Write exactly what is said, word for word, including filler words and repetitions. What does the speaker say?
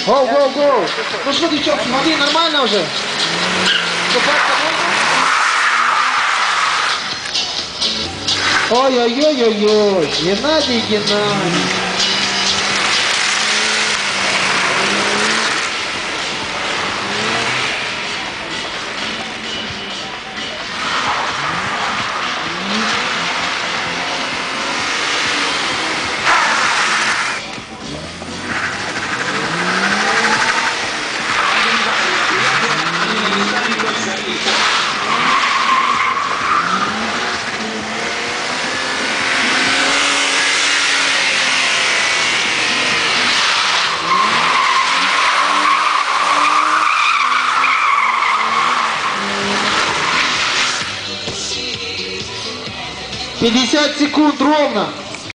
Гоу, гоу, гоу. Ну что, девчонки, могли нормально уже? Ой-ой-ой-ой-ой, Геннадий, Геннадий. пятьдесят секунд ровно.